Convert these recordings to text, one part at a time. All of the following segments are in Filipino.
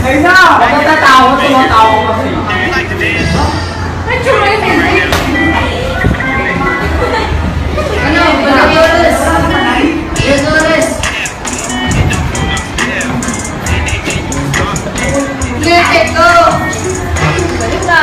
Ay na! Bakit natawa? Tumatawa kasi. Ano? Balagores! Balagores! Let go! Balik na!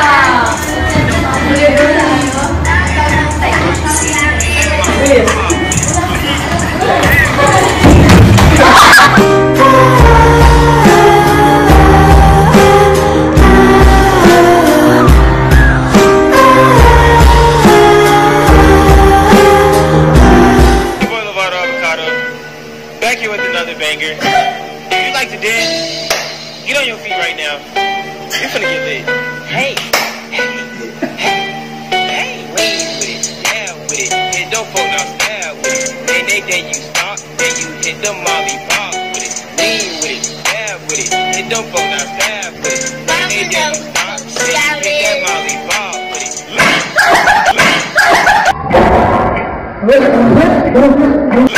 Back here with another banger. If you like to dance, get on your feet right now. You're finna get lit. Hey, lean with it, down with it. Hit them folk now, stab with it. Then you stop, then you hit them molly pop with it. Lean with it, stab with it. Hit them folk now, stab with it. Then you stop, then you hit that molly pop with it.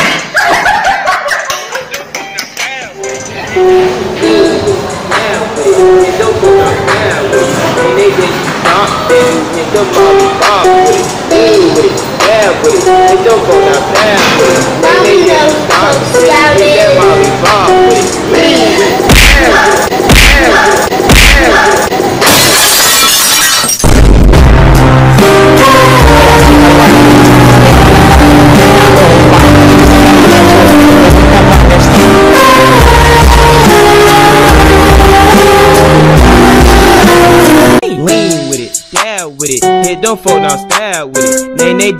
With it, hit them folk now, stab with it. They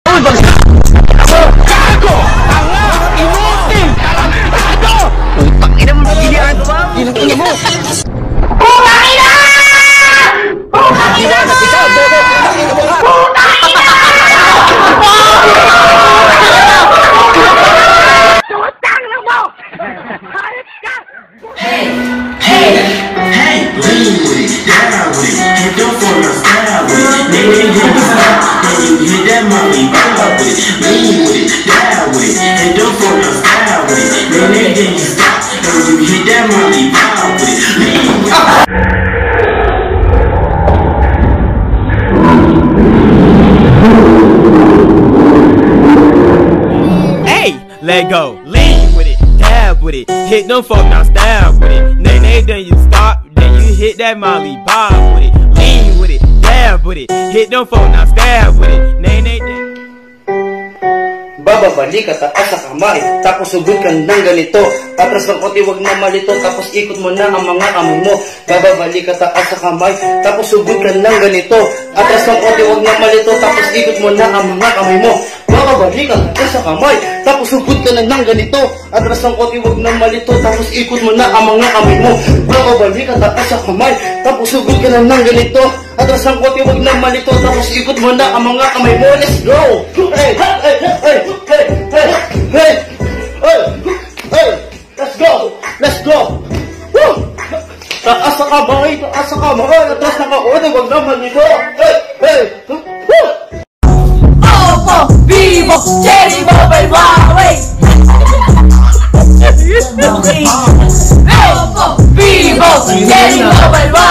let go, lean with it, dab with it, hit them folk now, stab with it. Then you stop, then you hit that molly bob with it. Lean with it, dab with it, hit them folk now, stab with it. Bababalik at taas sa kamay, tapos sugod ka ng ganito. Atras ng konti, wag na malito, tapos ikot mo na ang mga kamay mo. Bababalik at taas sa kamay, tapos sugod ka ng ganito. Atras ng konti, wag na malito, tapos ikot mo na ang mga kamay mo. Bababalik at taas sa kamay, tapos sugod ka ng ganito. Atras ng konti, wag na malito, tapos ikot mo na ang mga kamay mo. Bababalik at taas sa kamay, tapos sugod ka ng ganito. Atras ng konti, wag na malito, tapos ikot mo na ang mga kamay mo. Let's go! Hey! Hey! Hey! Hey! Hey! Hey! Hey! Hey! Let's go! Let's go! Woo! Taas sa kamay! Taas sa kamay! Atras ng kaunti, wag na malito! Hey! Hey! Woo! Opo! Vivo! Cherry Mobile Huawei! Opo! Vivo! Cherry Mobile Huawei!